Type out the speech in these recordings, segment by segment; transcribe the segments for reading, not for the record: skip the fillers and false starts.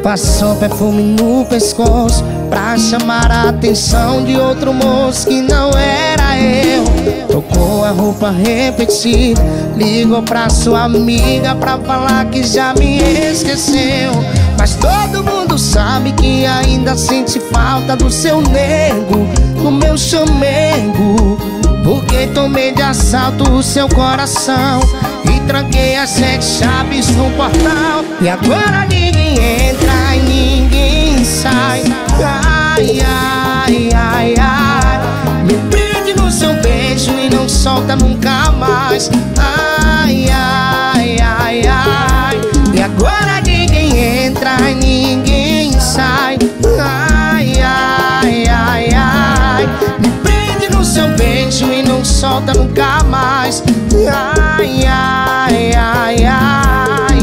Passou perfume no pescoço pra chamar a atenção de outro moço que não era eu. Trocou a roupa repetida, ligou pra sua amiga pra falar que já me esqueceu. Mas todo mundo sabe que ainda sente falta do seu nego, do meu chamego. Porque tomei de assalto o seu coração e tranquei as 7 chaves no portal. E agora ninguém entra e ninguém sai. Ai, ai, ai, ai. Me prende no seu beijo e não solta nunca mais. Ai, ai, ai, ai. E agora ninguém entra e ninguém sai. Ai, ai, ai, ai. Me prende no seu beijo e não solta nunca mais. Ai, ai, ai, ai.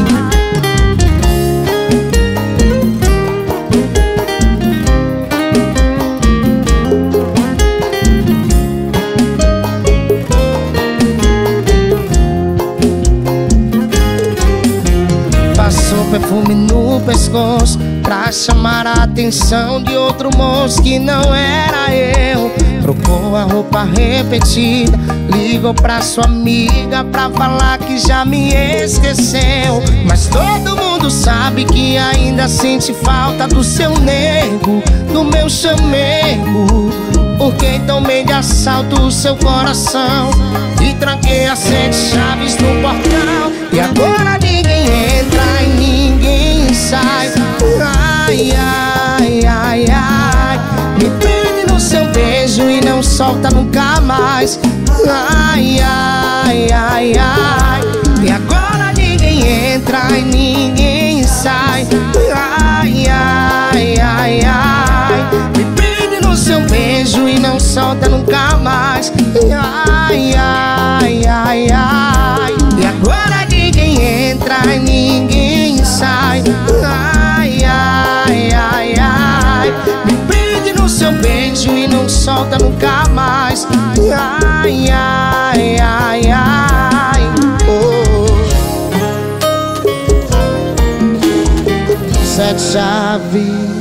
Passou perfume no pescoço pra chamar a atenção de outro moço que não era eu. Trocou a roupa repetida, ligou pra sua amiga pra falar que já me esqueceu. Mas todo mundo sabe que ainda sente falta do seu nego, do meu chamego. Porque tomei de assalto o seu coração e tranquei as 7 chaves no portal. E agora ninguém entra e ninguém sai. Ai, ai, ai, ai. Me prende no seu beijo e não solta nunca mais. Ai, ai, ai, ai. E agora ninguém entra e ninguém sai. Ai, ai, ai, ai. Me prende no seu beijo e não solta nunca mais. Ai, ai, ai, ai. E agora ninguém entra e ninguém sai. Ai, ai, ai, ai. Me prende no seu beijo e não solta nunca mais. Ai, ai, ai, ai. Oh. 7 chaves.